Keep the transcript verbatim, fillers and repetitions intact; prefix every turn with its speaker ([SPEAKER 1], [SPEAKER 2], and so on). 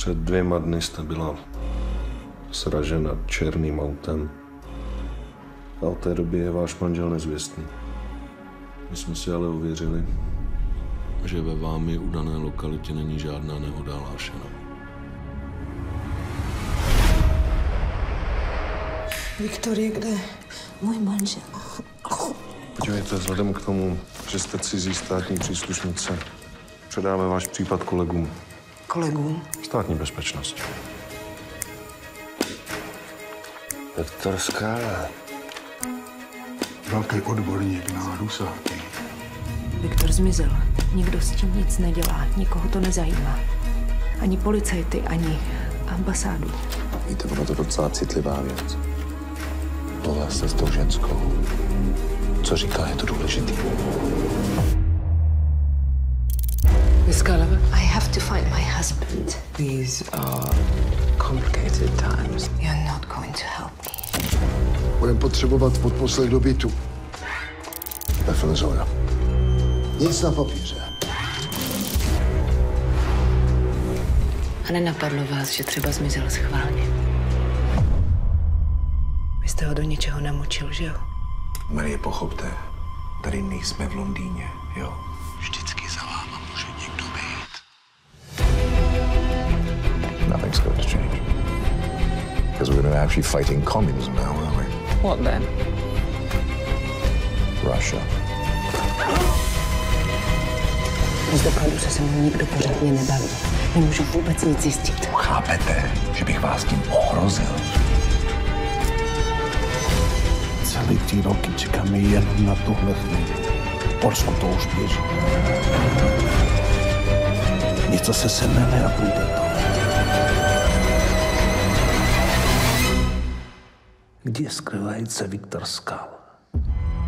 [SPEAKER 1] Před dvěma dny jste byla sražena černým autem. A od té doby je váš manžel nezvěstný. My jsme si ale uvěřili, že ve vámi udané lokalitě není žádná nehoda hlášena.
[SPEAKER 2] Viktor je kde? Můj manžel.
[SPEAKER 1] Podívejte, vzhledem k tomu, že jste cizí státní příslušnice, předáme váš případ kolegům.
[SPEAKER 2] Kolegům?
[SPEAKER 1] Státní bezpečnost.
[SPEAKER 3] Viktor Skála.
[SPEAKER 4] Velký odborník na Rusáky.
[SPEAKER 5] Viktor zmizel. Nikdo s tím nic nedělá. Nikoho to nezajímá. Ani policajty, ani ambasádu.
[SPEAKER 3] Víte, ono to docela citlivá věc. Mluvila jste s tou ženskou. Co říká, je to důležitý.
[SPEAKER 2] I have to find my husband.
[SPEAKER 6] These are complicated times.
[SPEAKER 2] You're not going to help me.
[SPEAKER 4] Budeme potřebovat podposlech do bytu.
[SPEAKER 3] Nefilizuje.
[SPEAKER 4] Nic na papíře.
[SPEAKER 5] A nenapadlo vás, že třeba zmizel schválně. Vy jste ho do ničeho namočil, že jo?
[SPEAKER 3] Marie, pochopte, tady nejsme v Londýně, jo? Vždycky za váma může někdo být. Nothing's going to change. Because we're going to actually fighting communism now, aren't we?
[SPEAKER 5] What then?
[SPEAKER 3] Russia.
[SPEAKER 5] Z dokladu se se mnou nikdo pořádně nebaví. Nemůžu vůbec nic zjistit.
[SPEAKER 3] Chápete, že bych vás tím ohrozil?
[SPEAKER 7] Celý ty roky čekáme jenom na tuhle chvíli. V Polsku to už běží. Něco se semene a půjde to. Kde skrývají se Viktor Skála?